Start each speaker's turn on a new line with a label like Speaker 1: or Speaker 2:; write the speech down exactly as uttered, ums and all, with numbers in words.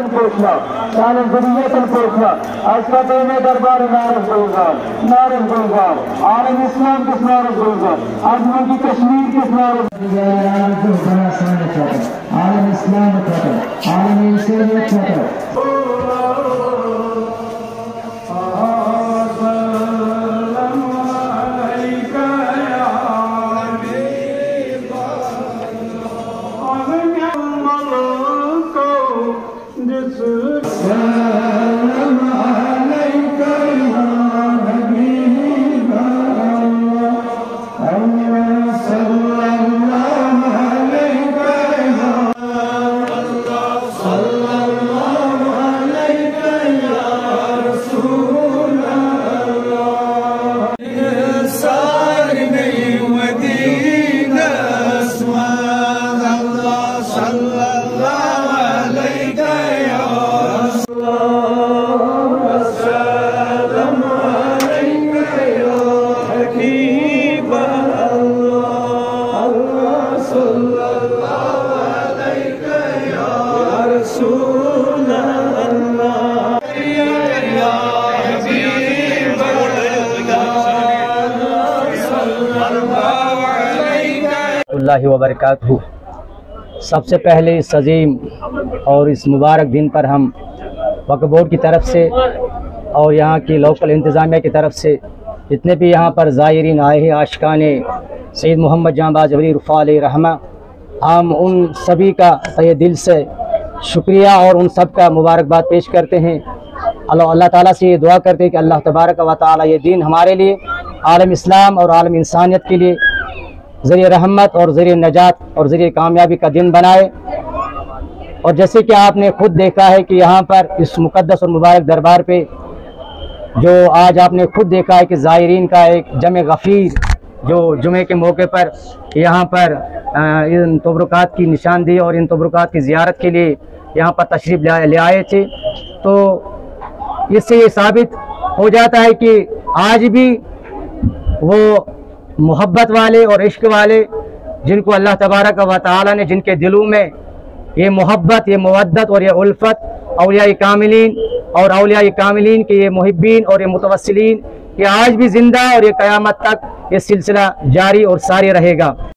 Speaker 1: पोषना साल ज़ुर्रियतन पोषना अस्पत में दरबार नारस गुलजार नारस गुलजार आलम इस्लाम किस नारस गुलजार आजमन की कश्मीर किस नारस आलम इस्लाम आलम इंसानियत
Speaker 2: वबरकातुहू। सबसे पहले इस अजीम और इस मुबारक दिन पर हम वक्फ बोर्ड की तरफ से और यहाँ की लोकल इंतज़ामिया की तरफ से जितने भी यहाँ पर ज़ायरीन आए हैं आशिकान सैयद मोहम्मद जांबाज वली रुफ़ा अलैहि रहमा, हम उन सभी का तहे दिल से शुक्रिया और उन सब का मुबारकबाद पेश करते हैं। अल्लाह अल्लाह ताला से ये दुआ करते हैं कि अल्लाह तबारक व तआला ये दिन हमारे लिए आलम इस्लाम और आलम इंसानियत के लिए ज़रिए रहमत और ज़रिए नजात और ज़रिए कामयाबी का दिन बनाए। और जैसे कि आपने खुद देखा है कि यहाँ पर इस मुक़द्दस और मुबारक दरबार पे जो आज आपने खुद देखा है कि ज़ायरीन का एक जमे गफ़ीर जो जुमे के मौके पर यहाँ पर इन तबरुकात की निशानदेही और इन तबरुकात की ज़ियारत के लिए यहाँ पर तशरीफ़ ले आए थे, तो इससे ये साबित हो जाता है कि आज भी वो मोहब्बत वाले और इश्क वाले जिनको अल्लाह तबारक व तआला ने जिनके दिलों में ये मोहब्बत, ये मवद्दत और ये उल्फत औलिया कामिलीन और औलिया कामिलीन के ये मुहिब्बीन और ये मुतवस्सिलीन, ये आज भी ज़िंदा और ये क़यामत तक ये सिलसिला जारी और सारी रहेगा।